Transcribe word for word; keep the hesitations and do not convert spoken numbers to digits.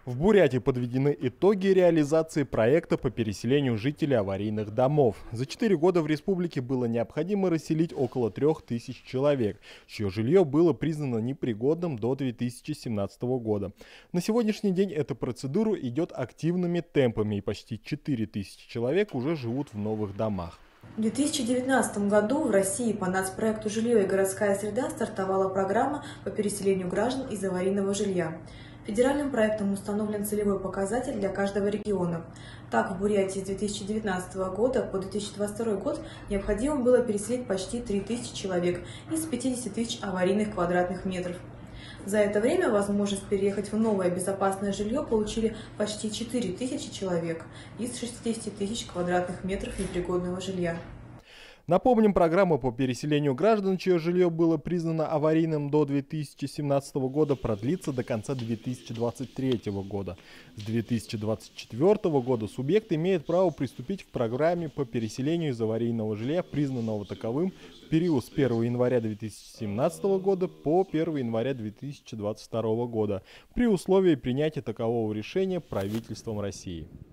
В Бурятии подведены итоги реализации проекта по переселению жителей аварийных домов. За четыре года в республике было необходимо расселить около трех тысяч человек, чье жилье было признано непригодным до две тысячи семнадцатого года. На сегодняшний день эта процедура идет активными темпами, и почти четыре тысячи человек уже живут в новых домах. В две тысячи девятнадцатом году в России по нацпроекту «Жилье и городская среда» стартовала программа по переселению граждан из аварийного жилья. Федеральным проектом установлен целевой показатель для каждого региона. Так, в Бурятии с две тысячи девятнадцатого года по две тысячи двадцать второй год необходимо было переселить почти три тысячи человек из пятидесяти тысяч аварийных квадратных метров. За это время возможность переехать в новое безопасное жилье получили почти четыре тысячи человек из шестидесяти тысяч квадратных метров непригодного жилья. Напомним, программа по переселению граждан, чье жилье было признано аварийным до две тысячи семнадцатого года, продлится до конца две тысячи двадцать третьего года. С две тысячи двадцать четвёртого года субъект имеет право приступить к программе по переселению из аварийного жилья, признанного таковым, в период с первого января две тысячи семнадцатого года по первое января две тысячи двадцать второго года, при условии принятия такового решения правительством России.